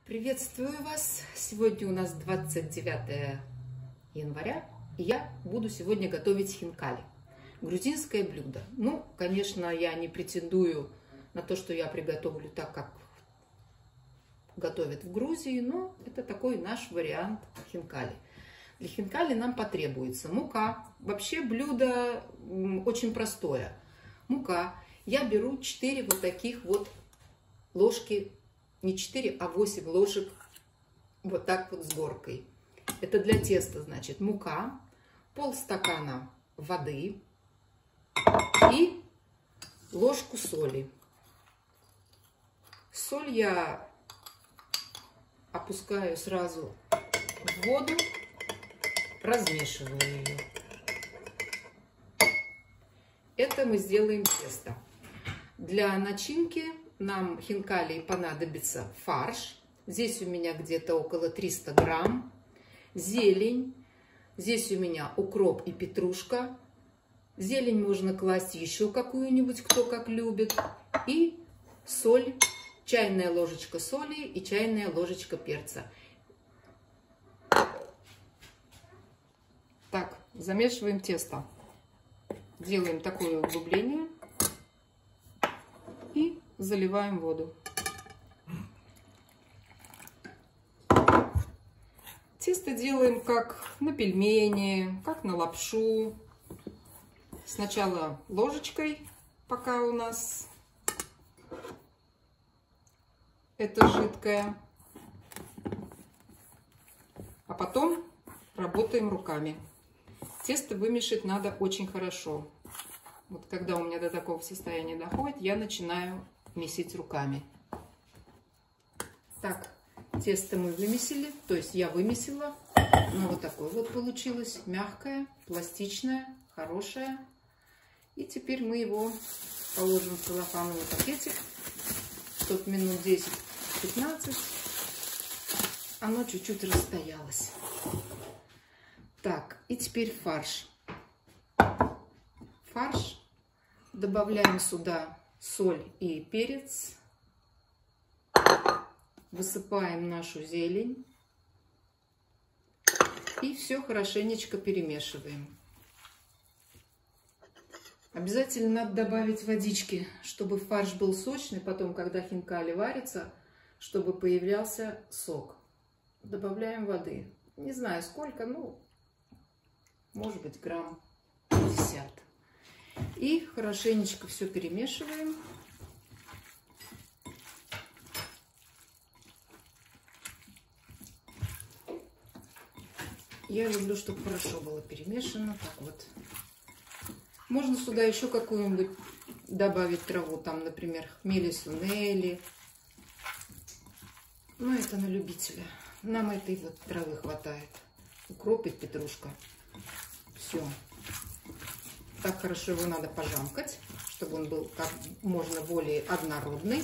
Приветствую вас! Сегодня у нас 29 января, и я буду сегодня готовить хинкали. Грузинское блюдо. Ну, конечно, я не претендую на то, что я приготовлю так, как готовят в Грузии, но это такой наш вариант хинкали. Для хинкали нам потребуется мука. Вообще блюдо очень простое. Мука. Я беру 4 вот таких вот ложки, не 4, а 8 ложек вот так вот с горкой. Это для теста, значит, мука, полстакана воды и ложку соли. Соль я опускаю сразу в воду, размешиваю ее. Это мы сделаем тесто. Для начинки нам хинкали понадобится фарш. Здесь у меня где-то около 300 грамм. Зелень. Здесь у меня укроп и петрушка. Зелень можно класть еще какую-нибудь, кто как любит. И соль. Чайная ложечка соли и чайная ложечка перца. Так, замешиваем тесто. Делаем такое углубление. И заливаем воду. Тесто делаем как на пельмени, как на лапшу. Сначала ложечкой, пока у нас это жидкое. А потом работаем руками. Тесто вымешать надо очень хорошо. Вот когда у меня до такого состояния доходит, я начинаю месить руками. Так, тесто мы вымесили, то есть я вымесила. Ну, вот такое вот получилось, мягкое, пластичное, хорошее. И теперь мы его положим в целлофановый пакетик. Тут минут 10-15 оно чуть-чуть расстоялось. Так, и теперь фарш. Фарш. Добавляем сюда соль и перец. Высыпаем нашу зелень. И все хорошенечко перемешиваем. Обязательно надо добавить водички, чтобы фарш был сочный. Потом, когда хинкали варится, чтобы появлялся сок. Добавляем воды. Не знаю сколько, ну, может быть, грамм 50. И хорошенечко все перемешиваем. Я люблю, чтобы хорошо было перемешано. Так вот. Можно сюда еще какую-нибудь добавить траву. Там, например, хмели сунели. Но это на любителя. Нам этой вот травы хватает. Укроп и петрушка. Все. Так хорошо его надо пожамкать, чтобы он был как можно более однородный.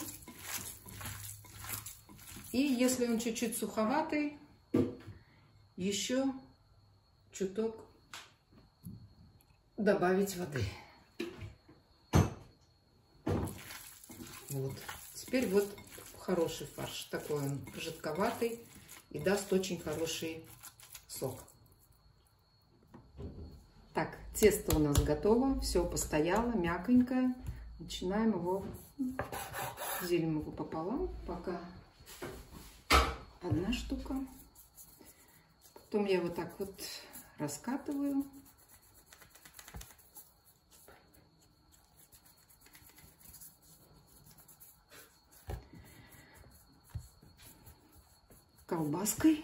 И если он чуть-чуть суховатый, еще чуток добавить воды. Вот. Теперь вот хороший фарш. Такой он жидковатый и даст очень хороший сок. Так, тесто у нас готово, все постояло, мягонькое. Начинаем его, делим его пополам, пока одна штука. Потом я вот так вот раскатываю. Колбаской.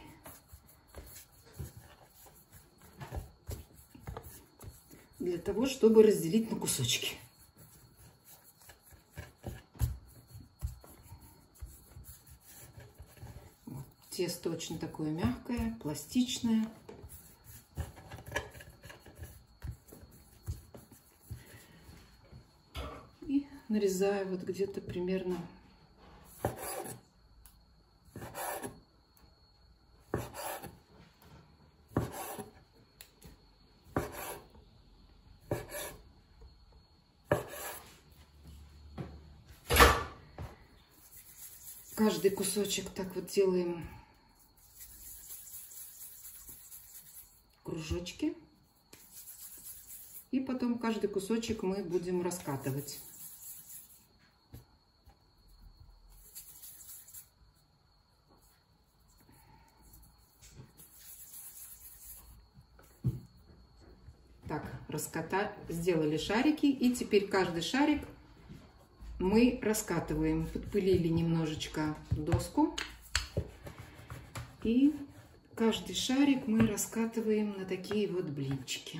Для того, чтобы разделить на кусочки. Вот. Тесто очень такое мягкое, пластичное. И нарезаю вот где-то примерно каждый кусочек так вот делаем кружочки. И потом каждый кусочек мы будем раскатывать. Так, сделали шарики, и теперь каждый шарик мы раскатываем. Подпылили немножечко доску, и каждый шарик мы раскатываем на такие вот блинчики.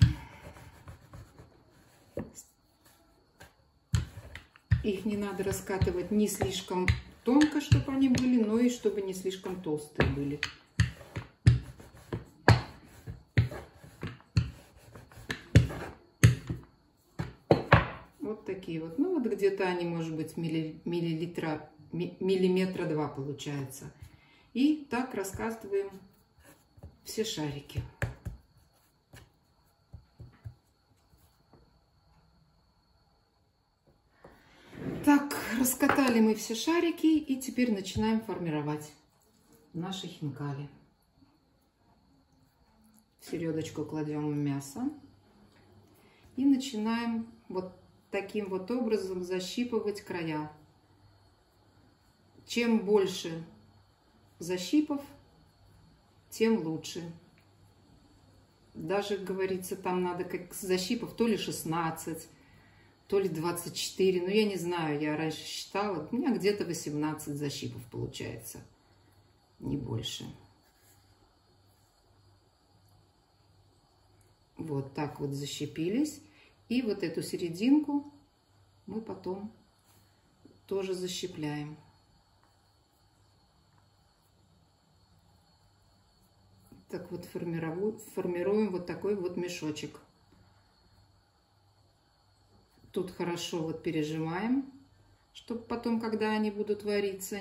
Их не надо раскатывать не слишком тонко, чтобы они были, но и чтобы не слишком толстые были. Вот такие вот. Ну вот где-то они, может быть, миллиметра 2 получается. И так раскатываем все шарики. Так, раскатали мы все шарики, и теперь начинаем формировать наши хинкали. В середочку кладем мясо и начинаем вот таким вот образом защипывать края. Чем больше защипов, тем лучше. Даже, говорится, там надо как защипов то ли 16, то ли 24. Ну, я не знаю, я раньше считала. У меня где-то 18 защипов получается. Не больше. Вот так вот защипились. И вот эту серединку мы потом тоже защипляем. Так вот формируем вот такой вот мешочек. Тут хорошо вот пережимаем, чтобы потом, когда они будут вариться,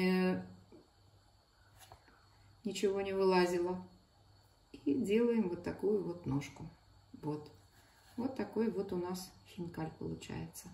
ничего не вылазило. И делаем вот такую вот ножку. Вот. Вот такой вот у нас хинкаль получается.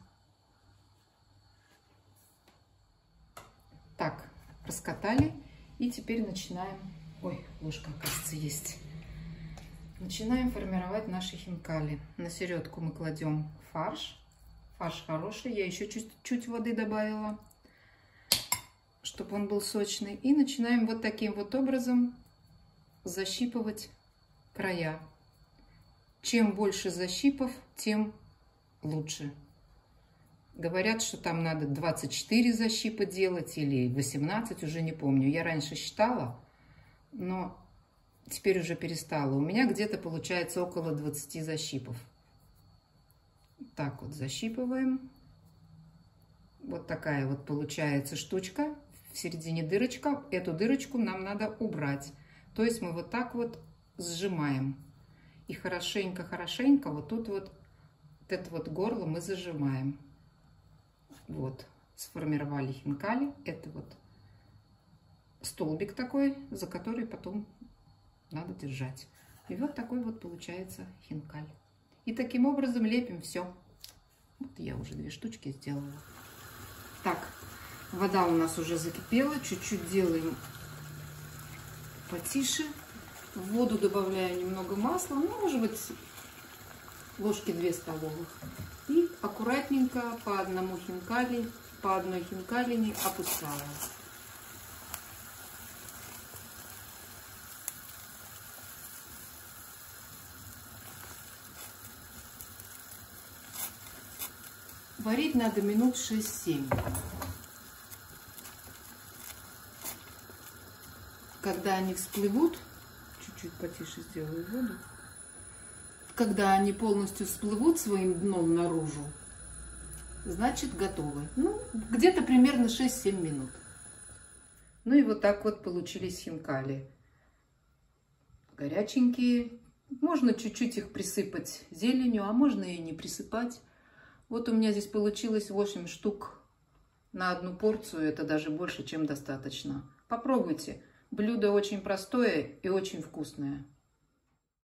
Так, раскатали. И теперь начинаем... Ой, ложка, кажется, есть. Начинаем формировать наши хинкали. На середку мы кладем фарш. Фарш хороший. Я еще чуть-чуть воды добавила, чтобы он был сочный. И начинаем вот таким вот образом защипывать края. Чем больше защипов, тем лучше. Говорят, что там надо 24 защипа делать или 18, уже не помню. Я раньше считала, но теперь уже перестала. У меня где-то получается около 20 защипов. Так вот защипываем. Вот такая вот получается штучка. В середине дырочка. Эту дырочку нам надо убрать. То есть мы вот так вот сжимаем. И хорошенько вот тут вот это вот горло мы зажимаем. Вот, сформировали хинкали. Это вот столбик такой, за который потом надо держать. И вот такой вот получается хинкаль. И таким образом лепим все. Вот я уже 2 штучки сделала. Так, вода у нас уже закипела. Чуть-чуть делаем потише. В воду добавляю немного масла, ну, может быть, ложки 2 столовых. И аккуратненько по одной хинкалине опускаю. Варить надо минут 6-7. Когда они всплывут, чуть потише сделаю воду. Когда они полностью всплывут своим дном наружу, значит готовы. Ну, где-то примерно 6-7 минут. Ну и вот так вот получились хинкали. Горяченькие. Можно чуть-чуть их присыпать зеленью, а можно и не присыпать. Вот у меня здесь получилось 8 штук на одну порцию. Это даже больше, чем достаточно. Попробуйте. Блюдо очень простое и очень вкусное.